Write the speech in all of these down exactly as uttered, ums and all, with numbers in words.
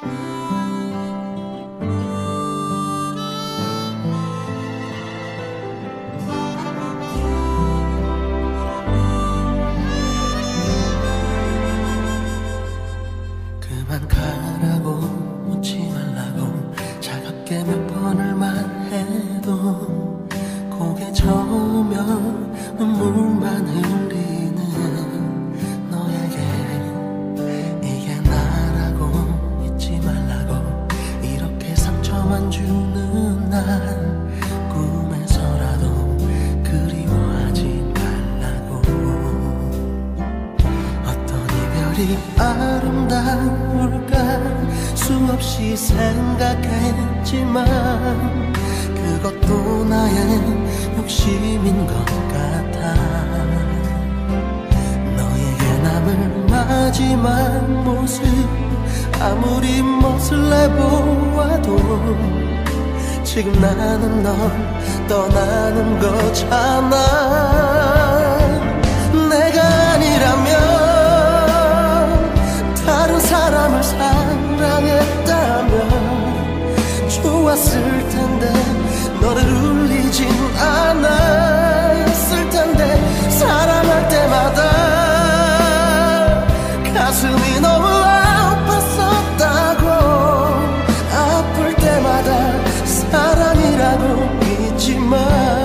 그만 가라고 묻지 말라고 차갑게 몇 번을 말해도 고개 저으며 눈물만 흘리는 너에게 이게 나라고 잊지 말라고 이렇게 상처만 주는 날 꿈에서라도 그리워하지 말라고 어떤 이별이 아름다울까 수없이 생각했지만 그것도 나의 욕심인 것 같아. 너에게 남을 마지막 모습 아무리 멋을 내보아도 지금 나는 널 떠나는 거잖아. 내가 아니라면 다른 사람을 사랑했다면 좋았을 텐데 너를 울리진 않았을 텐데 사랑할 때마다 가슴이 너무 아팠었다고 아플 때마다 사랑이라고 믿지만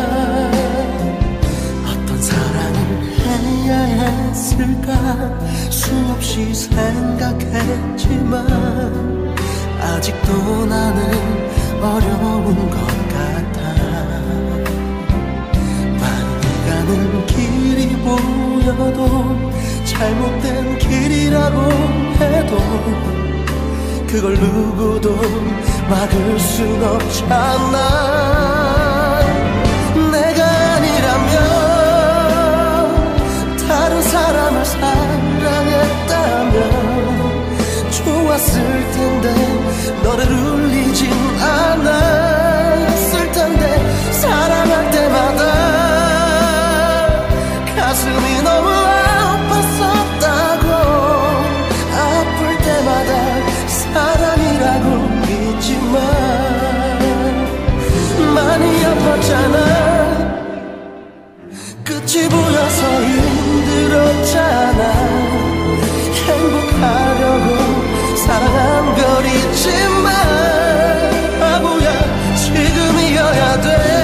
어떤 사랑을 해야 했을까 수없이 생각했지만 아직도 나는 어려운 것 같아. 많이 가는 길이 보여도 잘못된 길이라고 해도 그걸 누구도 막을 순 없잖아. 내가 아니라면 다른 사람을 사랑했다면 좋았을 텐데 너를 울리진 않았을 텐데 사랑할 때마다 가슴이 너무 아팠었다고 아플 때마다 사랑이라고 믿지만 많이 아팠잖아. 끝이 보여서 힘들었잖아. 행복하려고 사랑한 걸 잊지만 바보야 지금이어야 돼.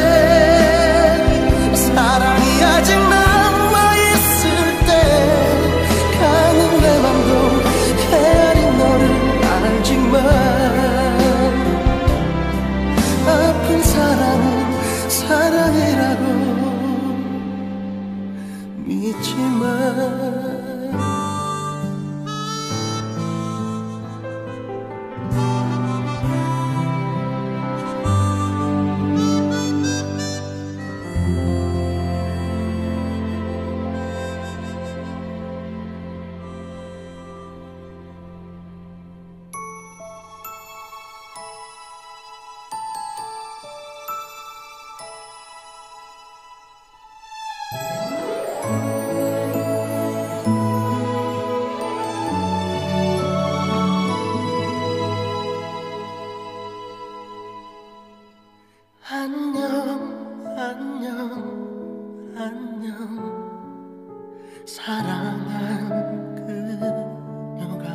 사랑이 아직 남아있을 때 가는 내 맘도 헤아린 너를 알지만 아픈 사랑은 사랑이라고 믿지만 안녕 안녕 안녕 사랑한 그녀가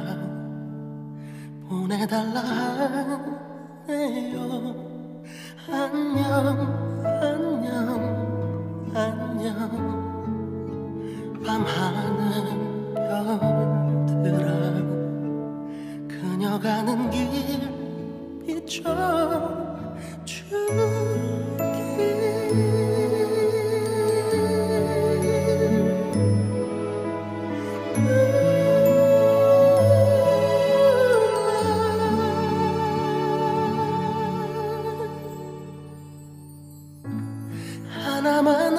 보내달라 하네요. 안녕 안녕 안녕 밤하늘 별들아 그녀 가는 길 비춰줄게. 하나만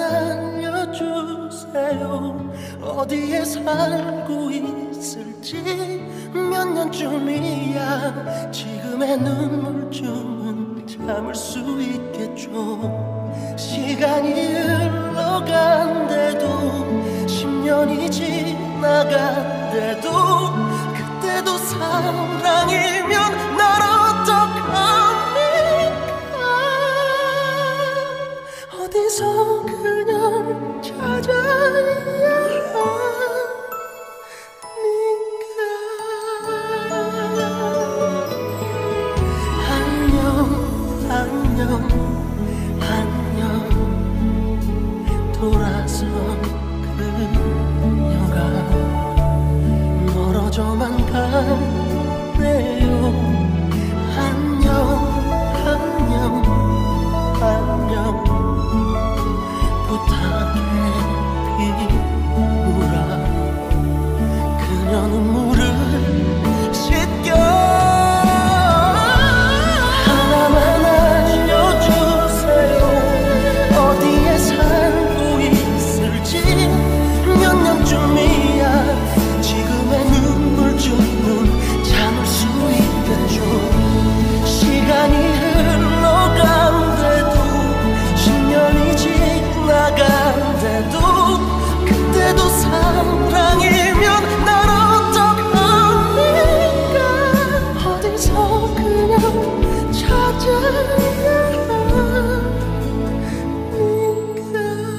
알려주세요. 어디에 살고 있을지 몇 년쯤이야 지금의 눈물쯤은 참을 수 있겠죠. 시간이 흘러간대도 십 년이 지나간대도 그때도 사랑이면 그저만 가네요. 안녕 안녕 안녕 부탁해 비우라 그녀 눈물을 씻겨 하나만 알려주세요. 어디에 살고 있을지 몇 년쯤이야 지금의 눈물 주는 참을 수 있겠죠. 시간이 흘러간대도 십 년이 지나간대도 그때도 사랑이면 날 어떡합니까. 어디서 그냥 찾아야 합니까.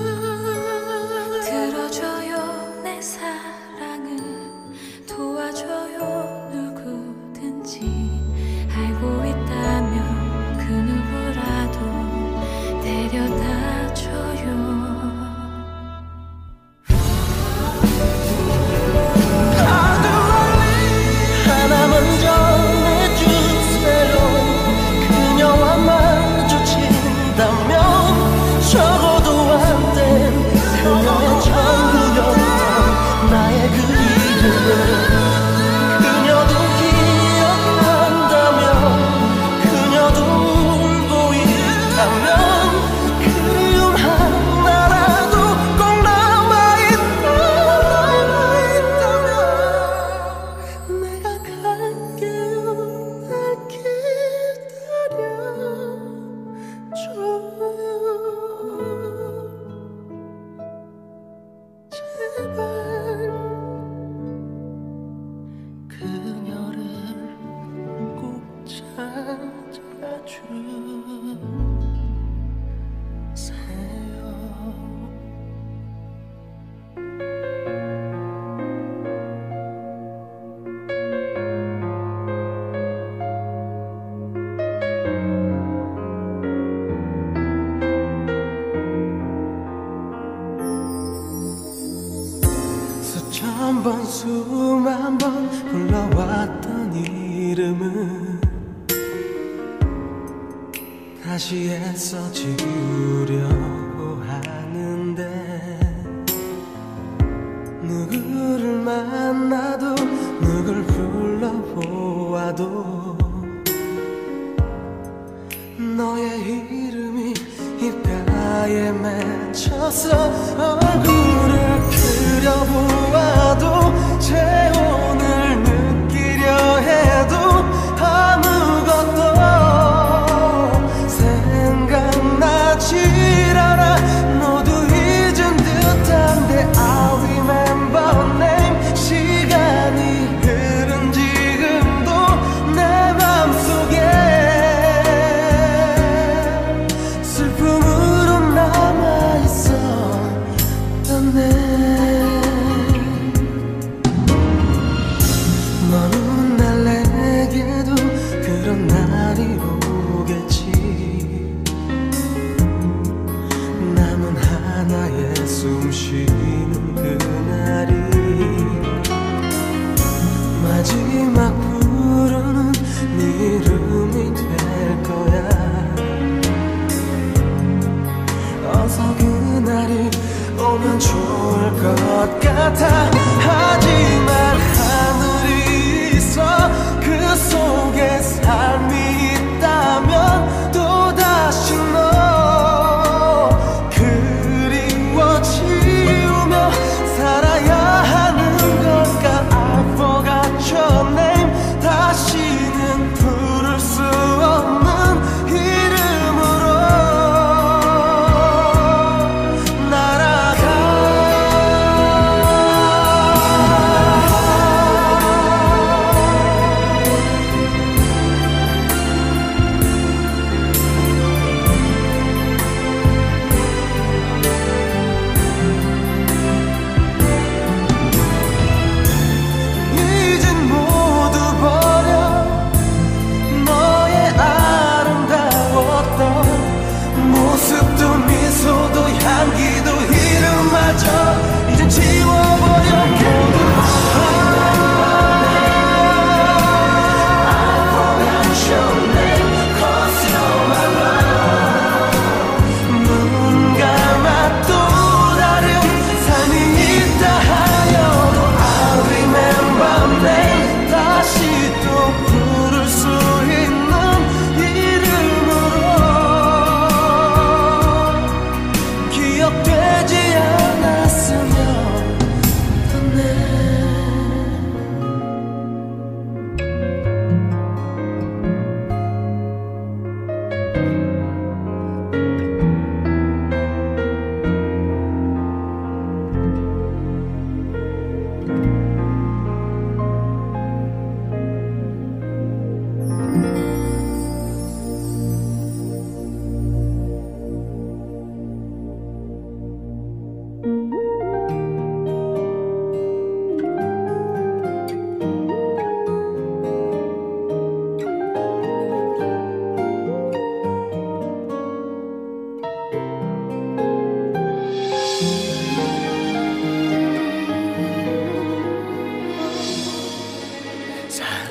들어줘요 내 사랑을 도와줘요 누구든지 알고 있다면 그 누구라도 데려다 줘요. 하나만 전해주세요. 그녀와 마주친다면 적어도 안된 그녀의 전부였던 나의 그 이름을 그녀도 기억한다면 그녀도 울고 있다면 그리움 하나라도 꼭 남아있다면 내가 갈게요. 날 기다려줘요. 제발 그녀를 꼭 찾아주세요. 수천 번 수만 번 불러왔던 이름은 다시 애써 지우려고 하는데 누구를 만나도 누굴 불러보아도 너의 이름이 입가에 맺혀서 얼굴을 그려보아도 재혼을 느끼려 해도 아무것도 생각나질 않아. 모두 잊은 듯한데 I remember name. 시간이 흐른 지금도 내 맘속에 슬픔으로 남아있었던 내 먼 날 내게도 그런 날이 오겠지. 남은 하나의 숨 쉬는 그날이 마지막 부르는 네 이름이 될 거야. 어서 그날이 오면 좋을 것 같아. 하지만 하늘이 있어 그 속에 삶이 있다면 또다시 너 그리워지우며 살아야 하는 걸까. I forgot your name. 다시는 부를 수 없는 이름으로 날아가.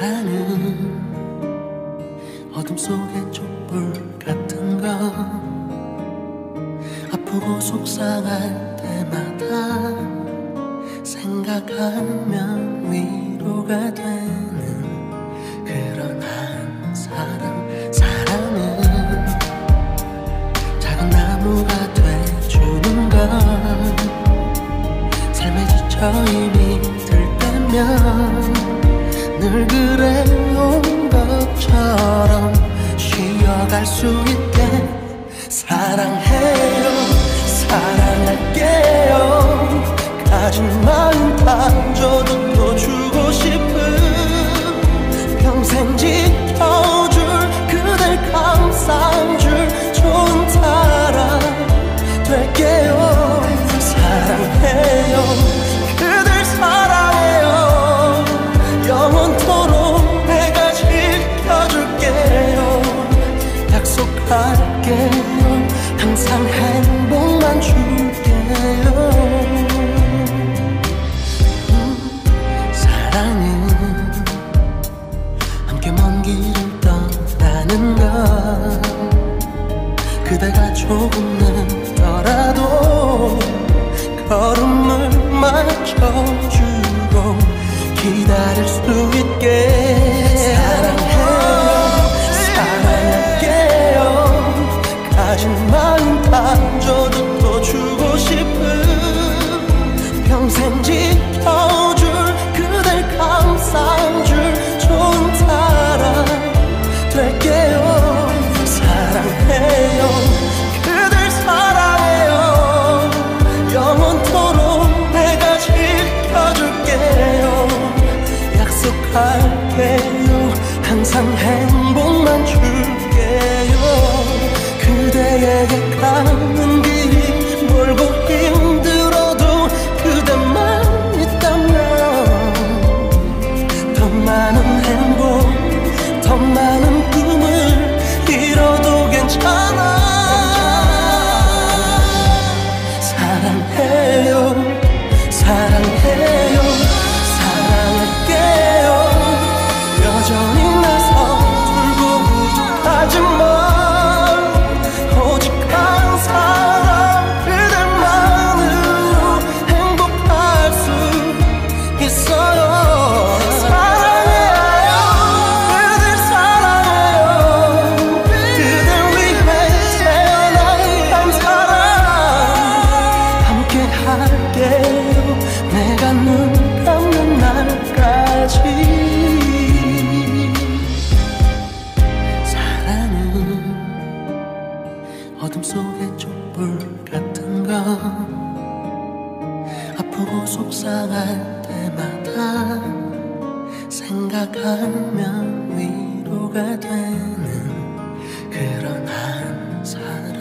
사랑은 어둠 속의 촛불 같은 거 아프고 속상할 때마다 생각하면 위로가 되는 그런 한 사람. 사랑은 작은 나무가 돼주는 것 삶에 지쳐 힘이 들 때면 늘 그래온 것처럼 쉬어갈 수 있게 사랑해요 사랑할게요 가진 마음 다 줘도 또 주고 싶은 평생 지켜줄 그댈 감싸줄 좋은 사람 될게요 사랑해요 그댈 사랑해요 영원토록 내가 지켜줄게요 약속할게요 항상 행복만 줄게요 음, 사랑은 함께 먼 길을 떠나는 것 그대가 조금 늦더라도 걸음을 맞춰주고 기다릴 수 있게 사랑해요 사랑할게요 가진 마음 다 줘도 또 주고 싶은 평생 지켜줄 그댈 감싸줄 좋은 사람 될게요 사랑해요 그댈 사랑해요 영원토록 내가 지켜줄게요 약속할게요 항상 행복만 줄게요 그대에게 가는 길이 멀고 힘들어도 그대만 있다면 더 많은 행복 더 많은 꿈을 이뤄도 괜찮아 사랑해요 사랑해요 사랑할게요 여전히 나서 들고 하지만 오직 한 사람 그대만으로 행복할 수 있어요 사랑해요 그댈 사랑해요 그댈 위해 태어난 한 사람 함께 할게요 내가 눈 감는 날까지 사랑은 어둠 속의 촛불 같은 거 아프고 속상할 때마다 생각하면 위로가 되는 그런 한 사람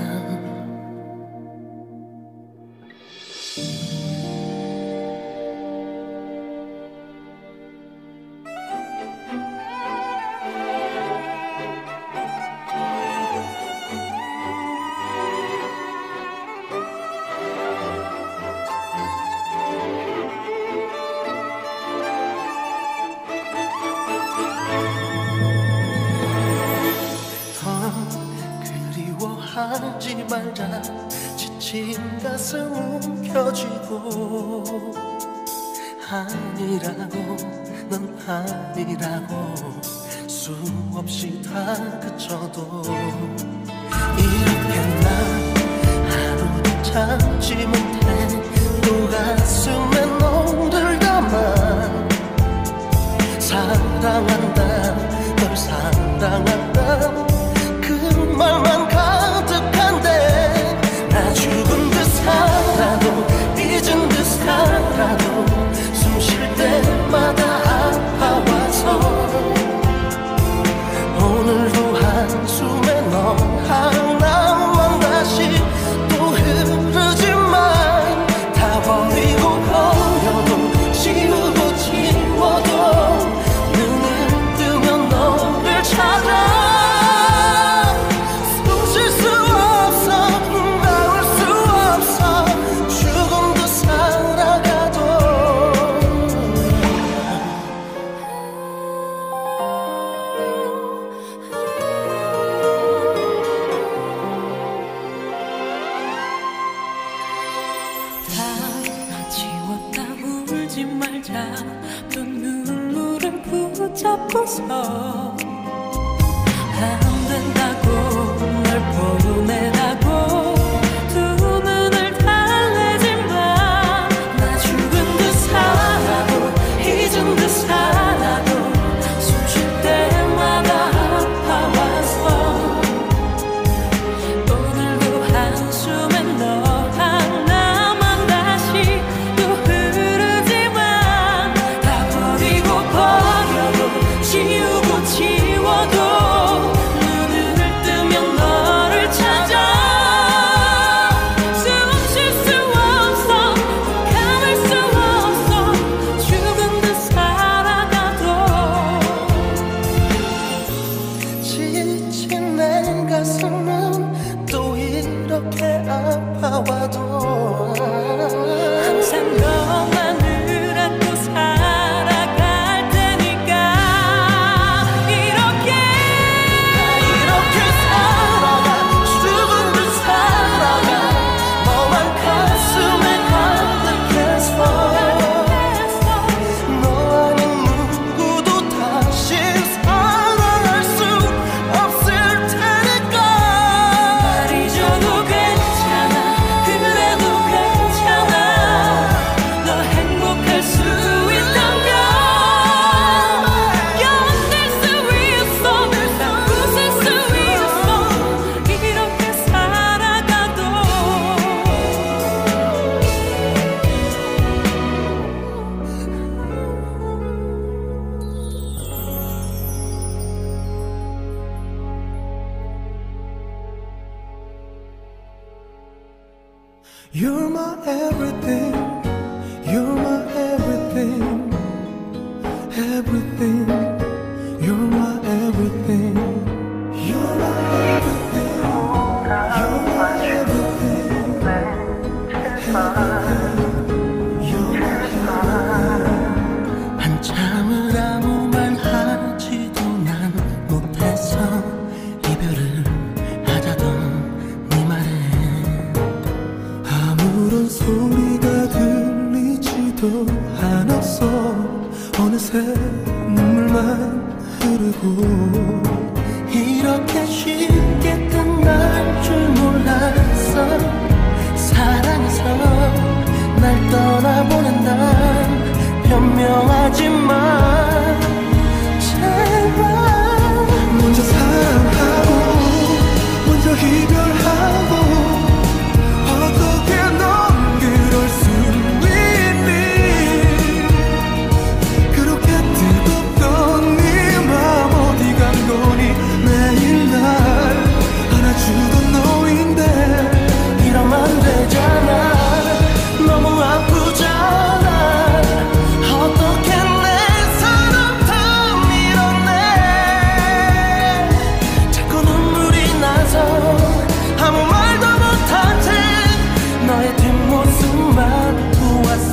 하지 말자 지친 가슴 움켜쥐고 아니라고 넌 아니라고 수없이 다 그쳐도 이렇게 난 하루도 참지 못해 또 가슴에 너를 담아 사랑한다 널 사랑한다 그 말만 가득한데 나 죽은 듯 살아도 잊은 듯 살아도 숨 쉴 때마다 아파와서 오늘도 한숨에 너 하나만 다시 또 흐르지만 다 버리고 버려도 지우고 지워도 눈을 뜨면 너를 찾아 놓고서 안 된다고 널 보내라고 두 눈을 달래지만 나 죽은 듯 살아도 잊은 듯 살아도 숨 쉴 때마다 아파와서 오늘도 한숨에 너 하나만 다시 또 흐르지만 다 버리고 버려도 지우고 지워도 눈을 뜨면 너를 찾아 숨 쉴 수 없어 감을 수 없어 죽은 듯 살아가도 지친 내 가슴은 또 이렇게 아파와도 항상 너만을 안고 살아갈 테니까 이렇게 나 이렇게 살아가 죽은 듯 살아가 너만 가슴에 가득해서 너 아닌 누구도 다시 사랑할 수 없을 테니까 날 잊어도 괜찮아 그래도 괜찮아 너 행복할 수 있다면 견딜 수 있어 난 웃을 수 있어 이렇게 살아가도 You're my everything, you're my everything, everything, you're my everything, you're my everything, you're my everything, everything, you're my everything. 한참을 아무 말 하지도 난 못해서 이별을 하자던 네 말에 아무런 소리가 들리지도 않았어 어느새 눈물만 흐르고 이렇게 쉽게 끝날 줄 몰랐어 사랑해서 날 떠나보낸 난 변명하지만 제발 먼저 사랑하고 먼저 이별하고 어떻게 넌 그럴 수 있니 그렇게 뜨겁던 네 맘 어디 간 거니 매일 날 안아주던 너인데 이러면 안 되잖아 너무 아프잖아 어떻게 내 사랑 다 밀어내 자꾸 눈물이 나서 아무 말도 못한 채 너의 뒷모습만 보았어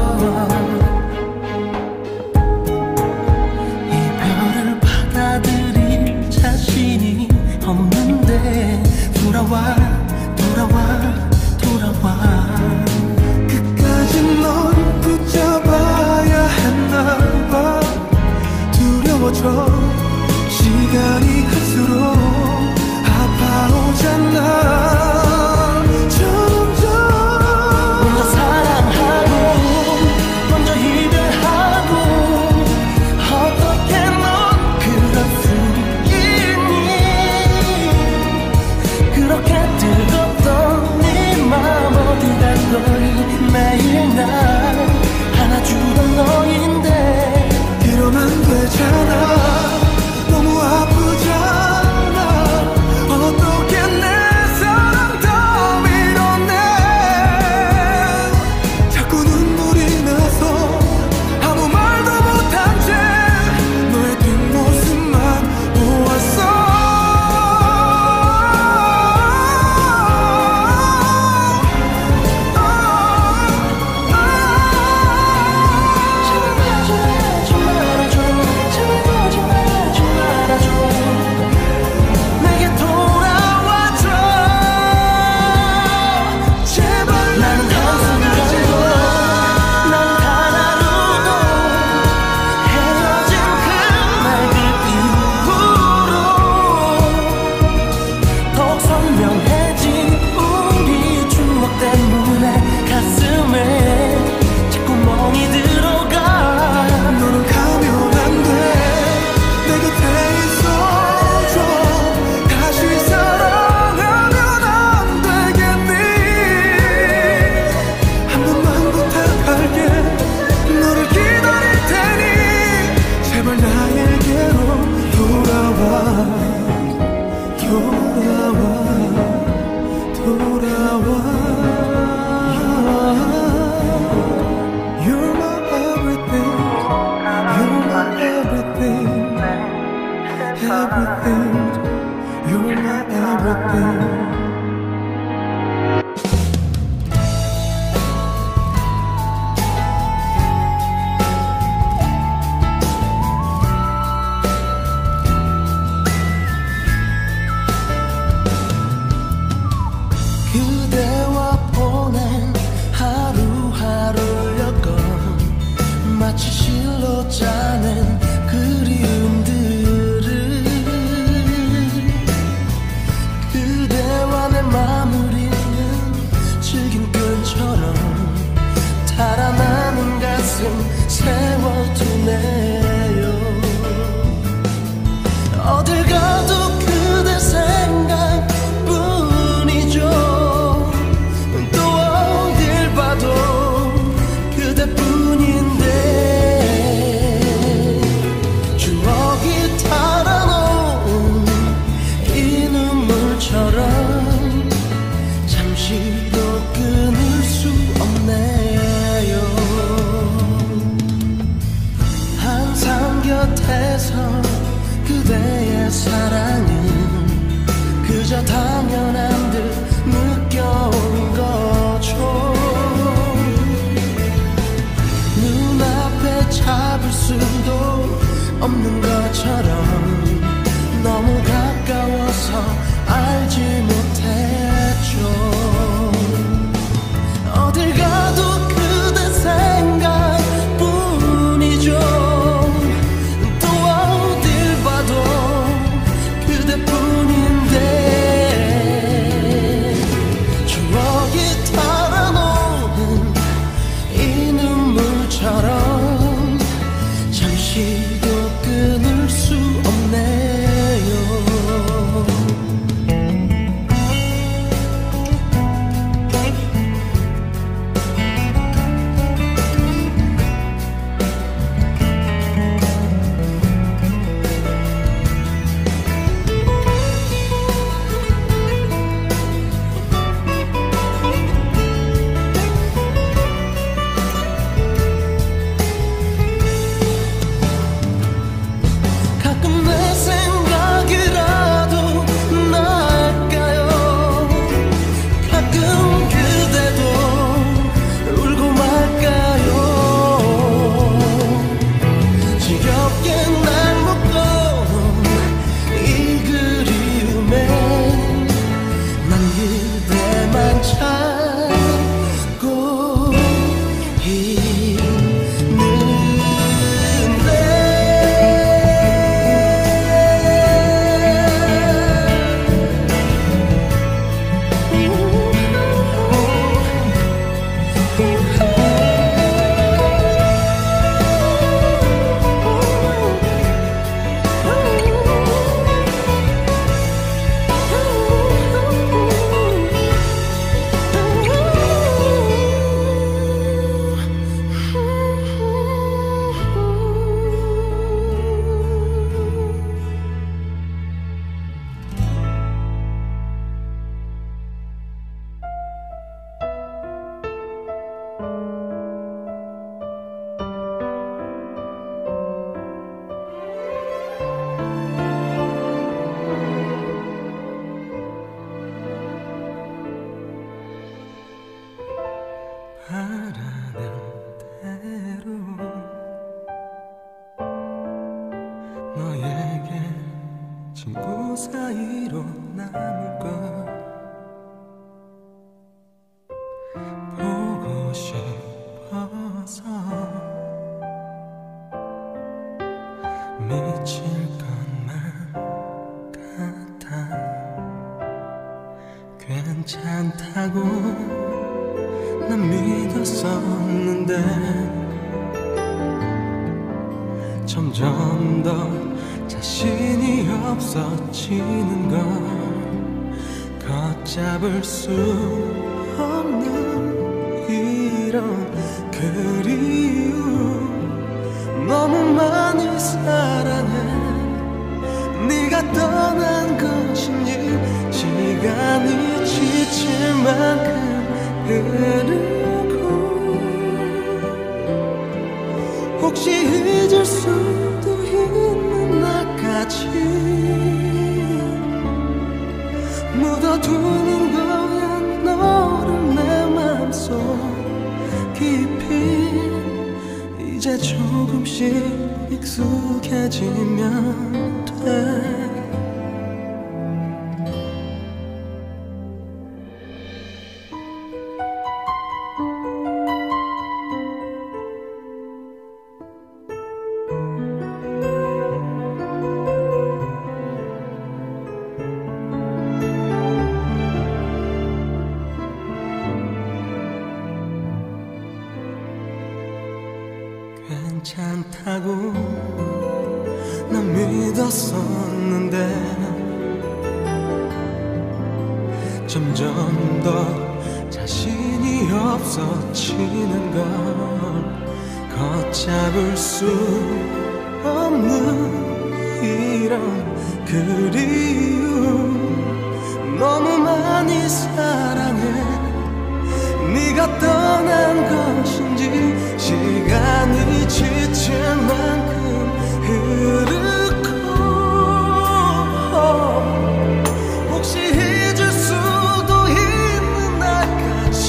이별을 받아들일 자신이 없는데 돌아와 돌아와 돌아와 끝까지 널 붙잡아야 했나봐 두려워져 시간이 갈수록 아파오잖아 점점 먼저 사랑하고 먼저 이별하고 어떻게 넌 그럴 수 있니 그렇게 뜨겁던 네 맘 어디 간 거니 매일 날 안아주던 너인데 이러면 안 되잖아 너무 아프잖아 어떻게 내 사랑 다 밀어내 자꾸 눈물이 나서 아무 말도 못한 채 너의 뒷모습만 보았어 제발 말아줘 제발 말아줘 제발 말아줘 내게로 돌아와 돌아와 돌아와 You're my everything You're my everything Everything You're my everything 그대와 보낸 하루하루를 엮어 마치 실로 짜낸 그리움들을 그대와 내 마무리는 질긴끈처럼 달아나는 가슴 세워두네요. 어딜 가도 그대 생각뿐이죠. 그대뿐인데 추억이 달아놓은 이 눈물처럼 잠시도 끊을 수 없네요. 항상 곁에서 그대의 사랑은 그저 당연한 듯 느껴온 거죠. 잡을 수도 없는 것처럼 너무 가까워서 알지 못했죠. 어딜 가도 그대 생각뿐이죠. 또 어딜 봐도 그대뿐인데 추억이 달아놓은 이 눈물처럼 잠시도 끊을 수 없네요. 친구 사이로 남을 걸 보고 싶어서 미칠 것만 같아. 괜찮다고 난 믿었었는데 점점 더 자신이 없어지는 걸 걷잡을 수 없는 이런 그리움 너무 많이 사랑해. 네가 떠난 것인지 시간이 지칠 만큼 흐르고 혹시 잊을 수도 있는 나까지 묻어두는 거야 너를 내 맘속 깊이. 이제 조금씩 익숙해지면 돼. 괜찮다고 난 믿었었는데 점점 더 자신이 없어지는 걸 걷잡을 수 없는 이런 그리움. 너무 많이 사랑해. 네가 떠난 것인지 시간이 지칠 만큼 흐르고 혹시 잊을 수도 있는 나까지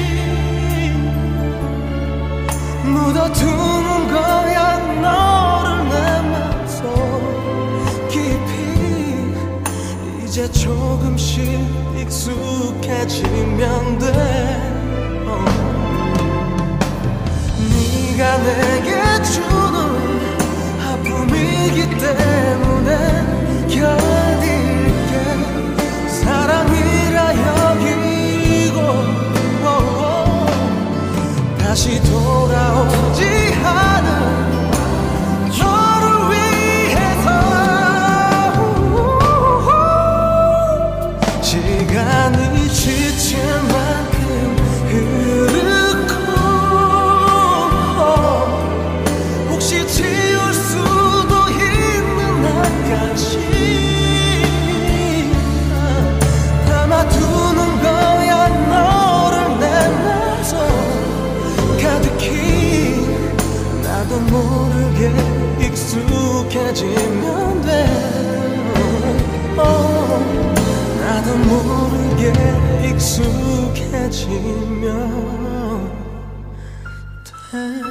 묻어두는 거야 너를 내 맘속 깊이. 이제 조금씩 익숙해지면 돼. 네가 내게 주는 아픔이기 때문에 견딜게. 사랑이라 여기고 다시 돌아오지 않은 너를 위해서 시간이 지칠 만큼 흐르고 혹시 지울 수도 있는 나까지 담아두는 거야 너를 내 맘속 가득히. 나도 모르게 익숙해지면 돼. 나도 모르게 익숙해지면 돼.